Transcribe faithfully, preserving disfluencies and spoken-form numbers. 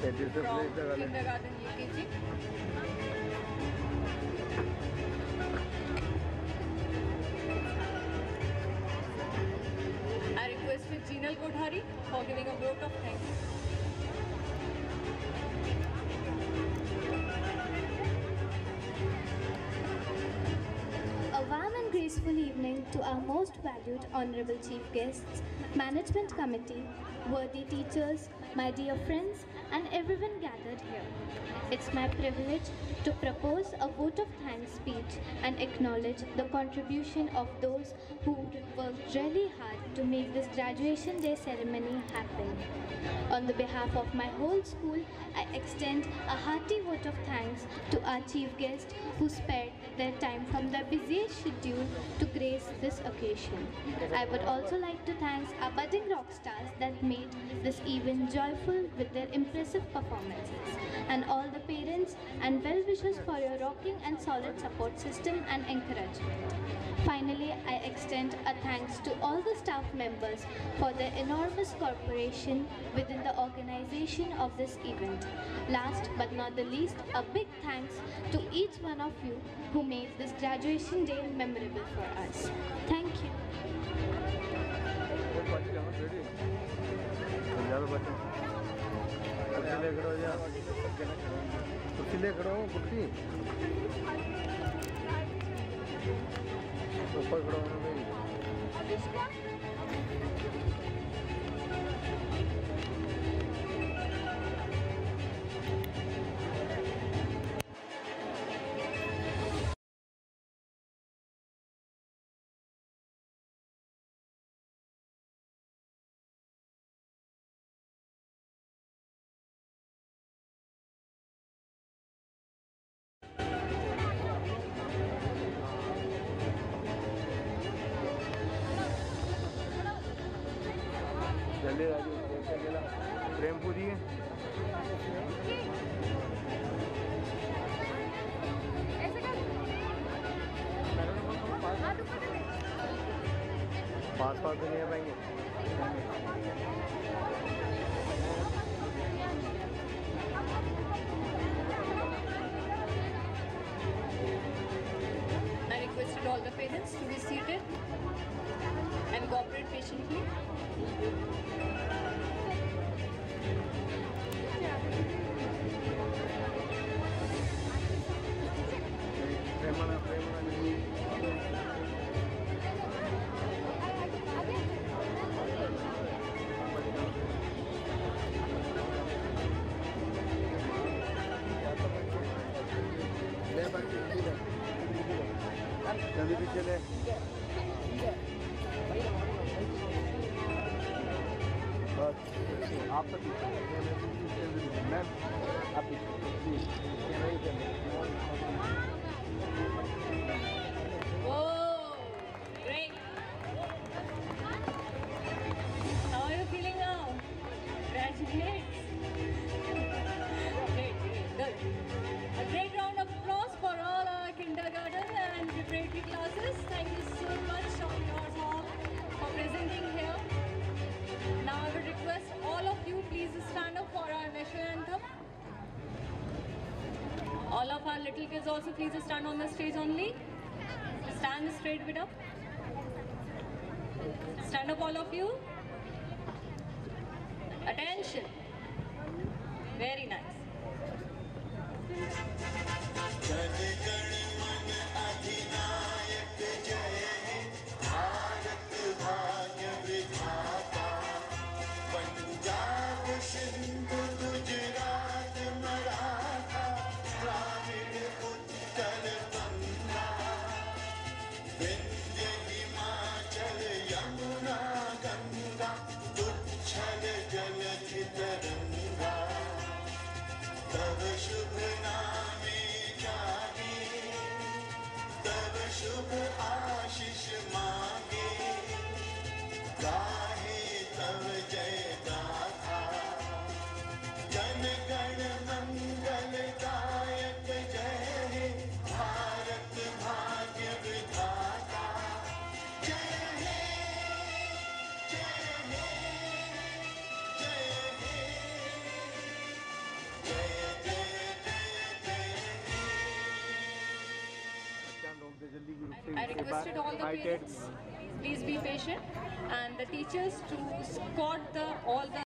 from kindergarten U K G. I requested Jinal Kodhari for giving a vote of thanks. A warm and graceful evening to our most valued honorable chief guests, management committee, worthy teachers, my dear friends, and everyone gathered here. It's my privilege to propose a vote of thanks speech and acknowledge the contribution of those who worked really hard to make this graduation day ceremony happen. On the behalf of my whole school, I extend a hearty vote of thanks to our chief guest who spared their time from their busiest schedule to grace this occasion. I would also like to thank our budding rock stars that made this event joyful with their impressive performances, and all the parents and well-wishers for your rocking and solid support system and encouragement. Finally, I extend a thanks to all the staff members for their enormous cooperation within the organization of this event. Last but not the least, a big thanks to each one of you who made this graduation day memorable for us. Thank you. ऊपर खड़ा होना भाई। जल्दी राजू चलेगा प्रेम पूरी है पास पास तो नहीं आ पाएंगे I requested all the parents to be seated and cooperate patiently. Premana, Premana, जल्दी पीछे ले आप तो पीछे मैं आप पीछे Whoa, great. How are you feeling now? Graduates. Great, great, good. A great round of applause for all our kindergarten and preparatory classes. Thank you so much of yours all for presenting here. Now I would request all of you please stand up for our national anthem. All of our little kids also please stand on the stage only. Stand straight with up. Stand up all of you. Attention. Very nice. शुभ नामे जागे I requested all the parents, please be patient, and the teachers to escort the all the